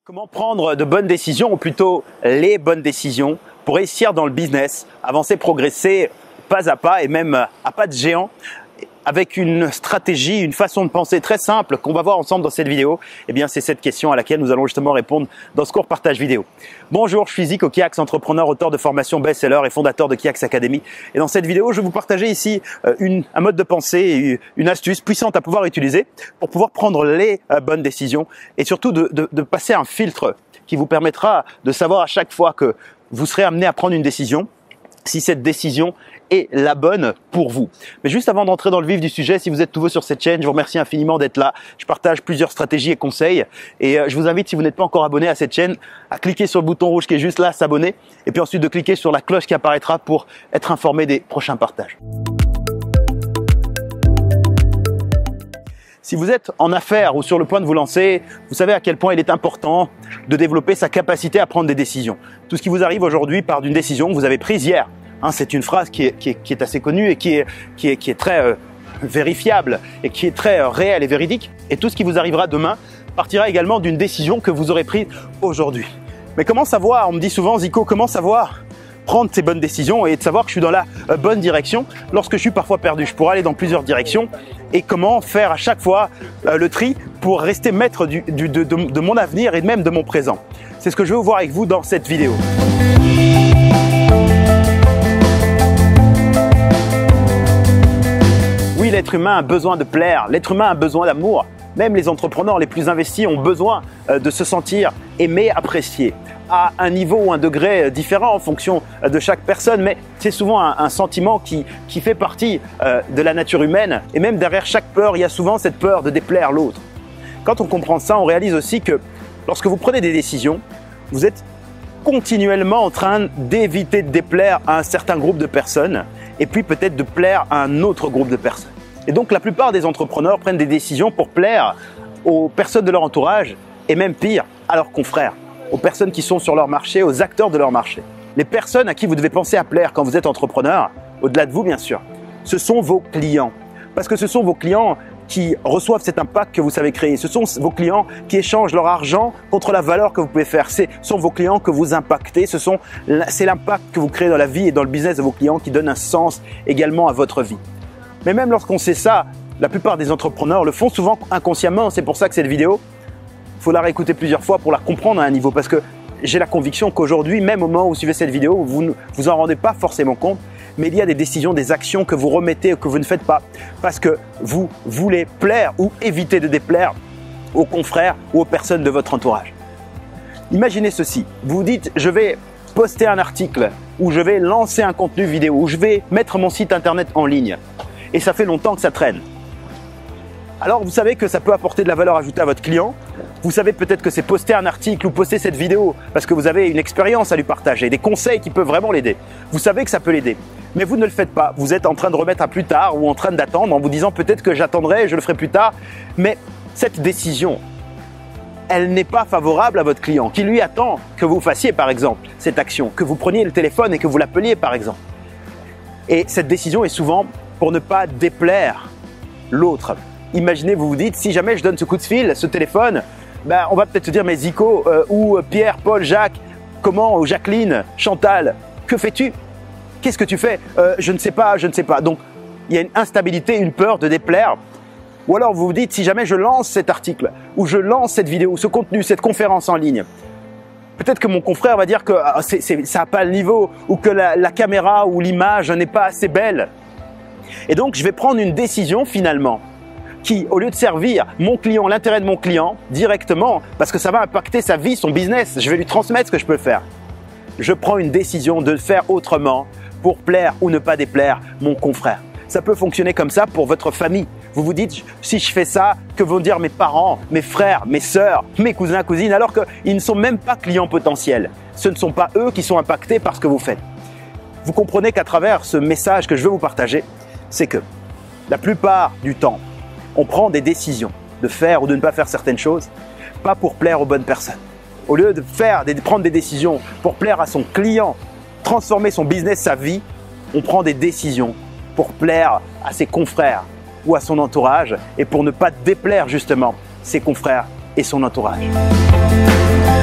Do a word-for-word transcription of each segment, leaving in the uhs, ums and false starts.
Comment prendre de bonnes décisions, ou plutôt les bonnes décisions, pour réussir dans le business, avancer, progresser pas à pas et même à pas de géant, avec une stratégie, une façon de penser très simple qu'on va voir ensemble dans cette vidéo. Eh bien, c'est cette question à laquelle nous allons justement répondre dans ce court partage vidéo. Bonjour, je suis Zico Kiax, entrepreneur, auteur de formation best-seller et fondateur de Kiax Academy. Et dans cette vidéo, je vais vous partager ici une, un mode de pensée, une astuce puissante à pouvoir utiliser pour pouvoir prendre les bonnes décisions et surtout de, de, de passer un filtre qui vous permettra de savoir à chaque fois que vous serez amené à prendre une décision, si cette décision est la bonne pour vous. Mais juste avant d'entrer dans le vif du sujet, si vous êtes nouveau sur cette chaîne, je vous remercie infiniment d'être là. Je partage plusieurs stratégies et conseils et je vous invite, si vous n'êtes pas encore abonné à cette chaîne, à cliquer sur le bouton rouge qui est juste là, s'abonner, et puis ensuite de cliquer sur la cloche qui apparaîtra pour être informé des prochains partages. Si vous êtes en affaires ou sur le point de vous lancer, vous savez à quel point il est important de développer sa capacité à prendre des décisions. Tout ce qui vous arrive aujourd'hui part d'une décision que vous avez prise hier. Hein, c'est une phrase qui est, qui est, qui est assez connue et qui est, qui est, qui est très euh, vérifiable et qui est très euh, réelle et véridique. Et tout ce qui vous arrivera demain partira également d'une décision que vous aurez prise aujourd'hui. Mais comment savoir, on me dit souvent, Zico, comment savoir prendre ces bonnes décisions et de savoir que je suis dans la euh, bonne direction lorsque je suis parfois perdu? Je pourrais aller dans plusieurs directions et comment faire à chaque fois euh, le tri pour rester maître du, du, de, de, de mon avenir et même de mon présent. C'est ce que je vais voir avec vous dans cette vidéo. Oui, l'être humain a besoin de plaire, l'être humain a besoin d'amour. Même les entrepreneurs les plus investis ont besoin euh, de se sentir aimés, appréciés, à un niveau ou un degré différent en fonction de chaque personne, mais c'est souvent un, un sentiment qui, qui fait partie euh, de la nature humaine. Et même derrière chaque peur, il y a souvent cette peur de déplaire l'autre. Quand on comprend ça, on réalise aussi que lorsque vous prenez des décisions, vous êtes continuellement en train d'éviter de déplaire à un certain groupe de personnes et puis peut-être de plaire à un autre groupe de personnes. Et donc la plupart des entrepreneurs prennent des décisions pour plaire aux personnes de leur entourage et même pire, à leurs confrères, aux personnes qui sont sur leur marché, aux acteurs de leur marché. Les personnes à qui vous devez penser à plaire quand vous êtes entrepreneur, au-delà de vous bien sûr, ce sont vos clients. Parce que ce sont vos clients qui reçoivent cet impact que vous savez créer. Ce sont vos clients qui échangent leur argent contre la valeur que vous pouvez faire. Ce sont vos clients que vous impactez. Ce sont, c'est l'impact que vous créez dans la vie et dans le business de vos clients qui donne un sens également à votre vie. Mais même lorsqu'on sait ça, la plupart des entrepreneurs le font souvent inconsciemment. C'est pour ça que cette vidéo, il faut la réécouter plusieurs fois pour la comprendre à un niveau. Parce que j'ai la conviction qu'aujourd'hui, même au moment où vous suivez cette vidéo, vous ne vous en rendez pas forcément compte. Mais il y a des décisions, des actions que vous remettez ou que vous ne faites pas parce que vous voulez plaire ou éviter de déplaire aux confrères ou aux personnes de votre entourage. Imaginez ceci, vous vous dites je vais poster un article ou je vais lancer un contenu vidéo ou je vais mettre mon site internet en ligne et ça fait longtemps que ça traîne. Alors vous savez que ça peut apporter de la valeur ajoutée à votre client. Vous savez peut-être que c'est poster un article ou poster cette vidéo parce que vous avez une expérience à lui partager, des conseils qui peuvent vraiment l'aider. Vous savez que ça peut l'aider, mais vous ne le faites pas. Vous êtes en train de remettre à plus tard ou en train d'attendre en vous disant peut-être que j'attendrai, je le ferai plus tard. Mais cette décision, elle n'est pas favorable à votre client qui lui attend que vous fassiez par exemple cette action, que vous preniez le téléphone et que vous l'appeliez par exemple. Et cette décision est souvent pour ne pas déplaire l'autre. Imaginez, vous vous dites, si jamais je donne ce coup de fil, ce téléphone, ben, on va peut-être se dire, mais Zico, euh, ou Pierre, Paul, Jacques, comment, ou Jacqueline, Chantal, que fais-tu? Qu'est-ce que tu fais? euh, Je ne sais pas, je ne sais pas. Donc, il y a une instabilité, une peur de déplaire. Ou alors, vous vous dites, si jamais je lance cet article, ou je lance cette vidéo, ce contenu, cette conférence en ligne, peut-être que mon confrère va dire que ah, c'est, c'est, ça n'a pas le niveau, ou que la, la caméra ou l'image n'est pas assez belle. Et donc, je vais prendre une décision finalement qui, au lieu de servir mon client, l'intérêt de mon client directement, parce que ça va impacter sa vie, son business, je vais lui transmettre ce que je peux faire. Je prends une décision de faire autrement pour plaire ou ne pas déplaire mon confrère. Ça peut fonctionner comme ça pour votre famille. Vous vous dites, si je fais ça, que vont dire mes parents, mes frères, mes sœurs, mes cousins, cousines, alors qu'ils ne sont même pas clients potentiels. Ce ne sont pas eux qui sont impactés par ce que vous faites. Vous comprenez qu'à travers ce message que je veux vous partager, c'est que la plupart du temps, on prend des décisions de faire ou de ne pas faire certaines choses, pas pour plaire aux bonnes personnes. Au lieu de faire, de prendre des décisions pour plaire à son client, transformer son business, sa vie, on prend des décisions pour plaire à ses confrères ou à son entourage et pour ne pas déplaire justement ses confrères et son entourage.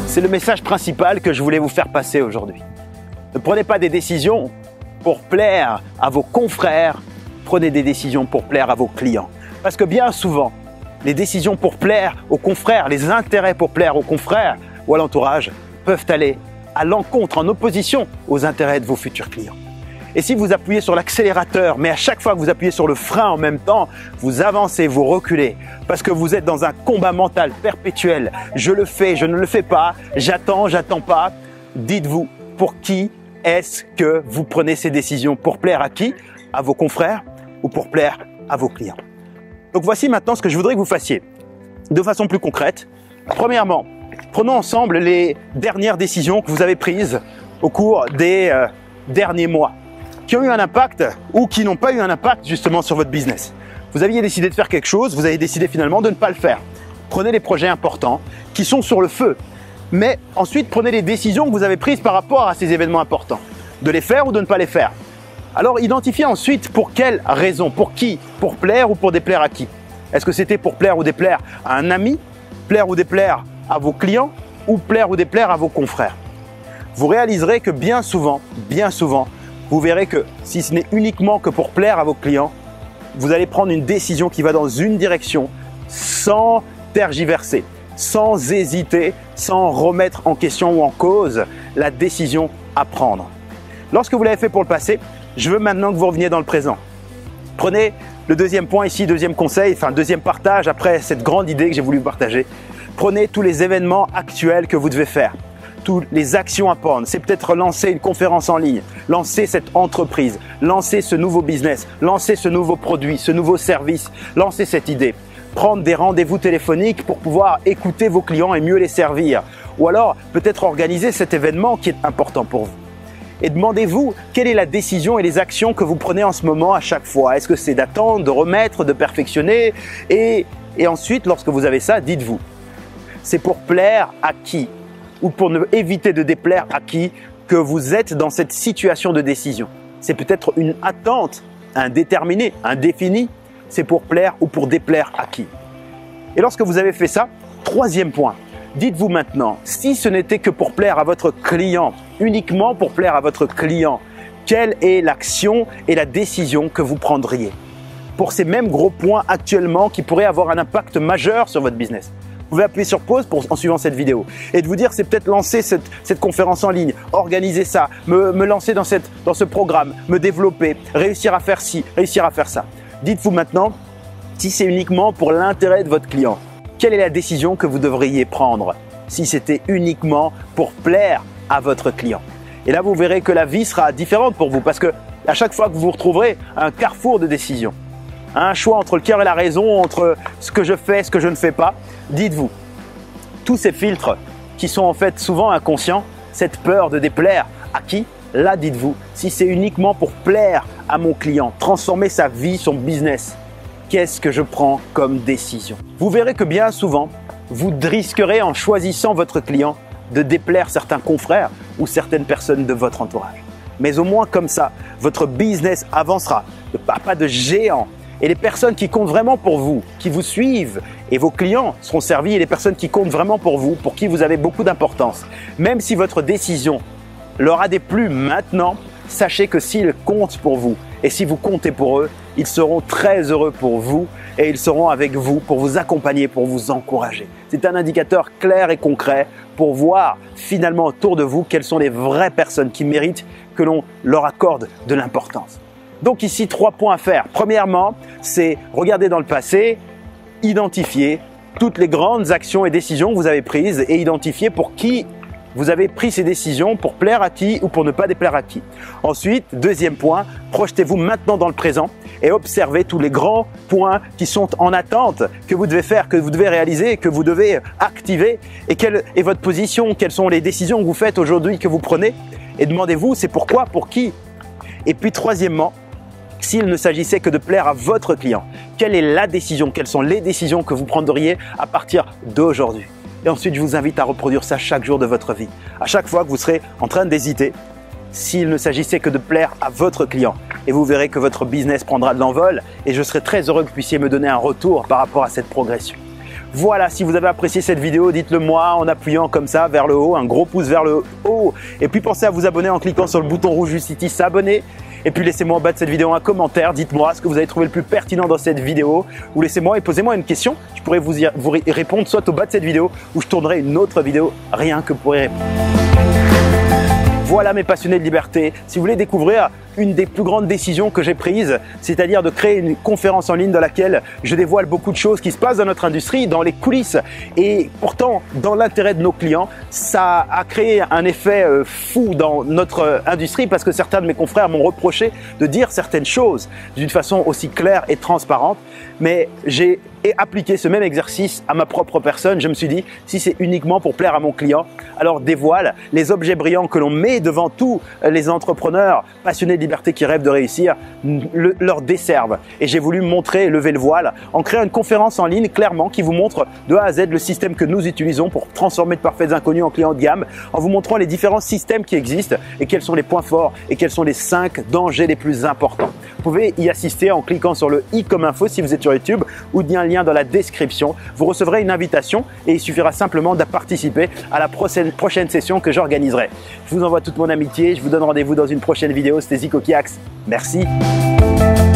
C'est le message principal que je voulais vous faire passer aujourd'hui. Ne prenez pas des décisions pour plaire à vos confrères, prenez des décisions pour plaire à vos clients. Parce que bien souvent, les décisions pour plaire aux confrères, les intérêts pour plaire aux confrères ou à l'entourage peuvent aller à l'encontre, en opposition aux intérêts de vos futurs clients. Et si vous appuyez sur l'accélérateur, mais à chaque fois que vous appuyez sur le frein en même temps, vous avancez, vous reculez, parce que vous êtes dans un combat mental perpétuel. Je le fais, je ne le fais pas, j'attends, j'attends pas. Dites-vous, pour qui est-ce que vous prenez ces décisions? Pour plaire à qui? À vos confrères ou pour plaire à vos clients? Donc voici maintenant ce que je voudrais que vous fassiez de façon plus concrète. Premièrement, prenons ensemble les dernières décisions que vous avez prises au cours des euh, derniers mois, qui ont eu un impact ou qui n'ont pas eu un impact justement sur votre business. Vous aviez décidé de faire quelque chose, vous avez décidé finalement de ne pas le faire. Prenez les projets importants qui sont sur le feu, mais ensuite prenez les décisions que vous avez prises par rapport à ces événements importants, de les faire ou de ne pas les faire. Alors identifiez ensuite pour quelle raison, pour qui, pour plaire ou pour déplaire à qui. Est-ce que c'était pour plaire ou déplaire à un ami, plaire ou déplaire à vos clients ou plaire ou déplaire à vos confrères? Vous réaliserez que bien souvent, bien souvent, vous verrez que si ce n'est uniquement que pour plaire à vos clients, vous allez prendre une décision qui va dans une direction sans tergiverser, sans hésiter, sans remettre en question ou en cause la décision à prendre. Lorsque vous l'avez fait pour le passé, je veux maintenant que vous reveniez dans le présent. Prenez le deuxième point ici, deuxième conseil, enfin deuxième partage après cette grande idée que j'ai voulu partager. Prenez tous les événements actuels que vous devez faire, toutes les actions à prendre. C'est peut-être lancer une conférence en ligne, lancer cette entreprise, lancer ce nouveau business, lancer ce nouveau produit, ce nouveau service, lancer cette idée. Prendre des rendez-vous téléphoniques pour pouvoir écouter vos clients et mieux les servir. Ou alors peut-être organiser cet événement qui est important pour vous. Et demandez-vous quelle est la décision et les actions que vous prenez en ce moment à chaque fois. Est-ce que c'est d'attendre, de remettre, de perfectionner? Et, et ensuite, lorsque vous avez ça, dites-vous, c'est pour plaire à qui? Ou pour ne éviter de déplaire à qui que vous êtes dans cette situation de décision? C'est peut-être une attente indéterminée, indéfinie. C'est pour plaire ou pour déplaire à qui? Et lorsque vous avez fait ça, troisième point, dites-vous maintenant, si ce n'était que pour plaire à votre client, uniquement pour plaire à votre client, quelle est l'action et la décision que vous prendriez pour ces mêmes gros points actuellement qui pourraient avoir un impact majeur sur votre business? Vous pouvez appuyer sur pause pour, en suivant cette vidéo et de vous dire c'est peut-être lancer cette, cette conférence en ligne, organiser ça, me, me lancer dans, cette, dans ce programme, me développer, réussir à faire ci, réussir à faire ça. Dites-vous maintenant si c'est uniquement pour l'intérêt de votre client. Quelle est la décision que vous devriez prendre si c'était uniquement pour plaire à votre client? Et là, vous verrez que la vie sera différente pour vous parce que à chaque fois que vous vous retrouverez à un carrefour de décision, un choix entre le cœur et la raison, entre ce que je fais et ce que je ne fais pas, dites-vous, tous ces filtres qui sont en fait souvent inconscients, cette peur de déplaire à qui? Là, dites-vous, si c'est uniquement pour plaire à mon client, transformer sa vie, son business, qu'est-ce que je prends comme décision? Vous verrez que bien souvent, vous risquerez en choisissant votre client de déplaire certains confrères ou certaines personnes de votre entourage. Mais au moins comme ça, votre business avancera, pas, pas de géant. Et les personnes qui comptent vraiment pour vous, qui vous suivent et vos clients seront servis et les personnes qui comptent vraiment pour vous, pour qui vous avez beaucoup d'importance. Même si votre décision leur a déplu maintenant, sachez que s'ils comptent pour vous et si vous comptez pour eux, ils seront très heureux pour vous et ils seront avec vous pour vous accompagner, pour vous encourager. C'est un indicateur clair et concret pour voir finalement autour de vous quelles sont les vraies personnes qui méritent que l'on leur accorde de l'importance. Donc ici, trois points à faire. Premièrement, c'est regarder dans le passé, identifier toutes les grandes actions et décisions que vous avez prises et identifier pour qui vous avez pris ces décisions, pour plaire à qui ou pour ne pas déplaire à qui. Ensuite, deuxième point, projetez-vous maintenant dans le présent et observez tous les grands points qui sont en attente, que vous devez faire, que vous devez réaliser, que vous devez activer et quelle est votre position, quelles sont les décisions que vous faites aujourd'hui, que vous prenez et demandez-vous c'est pourquoi, pour qui. Et puis troisièmement, s'il ne s'agissait que de plaire à votre client, quelle est la décision, quelles sont les décisions que vous prendriez à partir d'aujourd'hui? Et ensuite, je vous invite à reproduire ça chaque jour de votre vie. À chaque fois que vous serez en train d'hésiter, s'il ne s'agissait que de plaire à votre client. Et vous verrez que votre business prendra de l'envol et je serai très heureux que vous puissiez me donner un retour par rapport à cette progression. Voilà, si vous avez apprécié cette vidéo, dites-le moi en appuyant comme ça vers le haut, un gros pouce vers le haut. Et puis pensez à vous abonner en cliquant sur le bouton rouge juste ici, s'abonner. Et puis laissez-moi en bas de cette vidéo un commentaire, dites-moi ce que vous avez trouvé le plus pertinent dans cette vidéo. Ou laissez-moi et posez-moi une question, je pourrais vous y vous répondre soit au bas de cette vidéo ou je tournerai une autre vidéo rien que pour y répondre. Voilà mes passionnés de liberté, si vous voulez découvrir une des plus grandes décisions que j'ai prises, c'est-à-dire de créer une conférence en ligne dans laquelle je dévoile beaucoup de choses qui se passent dans notre industrie, dans les coulisses et pourtant dans l'intérêt de nos clients, ça a créé un effet fou dans notre industrie parce que certains de mes confrères m'ont reproché de dire certaines choses d'une façon aussi claire et transparente, mais j'ai appliqué ce même exercice à ma propre personne. Je me suis dit, si c'est uniquement pour plaire à mon client, alors dévoile les objets brillants que l'on met devant tous les entrepreneurs passionnés de liberté qui rêvent de réussir, le, leur desservent. Et j'ai voulu montrer et lever le voile en créant une conférence en ligne clairement qui vous montre de A à Z le système que nous utilisons pour transformer de parfaits inconnus en clients de gamme, en vous montrant les différents systèmes qui existent et quels sont les points forts et quels sont les cinq dangers les plus importants. Vous pouvez y assister en cliquant sur le i comme info si vous êtes sur YouTube ou il y a un lien dans la description. Vous recevrez une invitation et il suffira simplement de participer à la prochaine, prochaine session que j'organiserai. Je vous envoie toute mon amitié, je vous donne rendez-vous dans une prochaine vidéo. C'était Zico Kiax. Merci.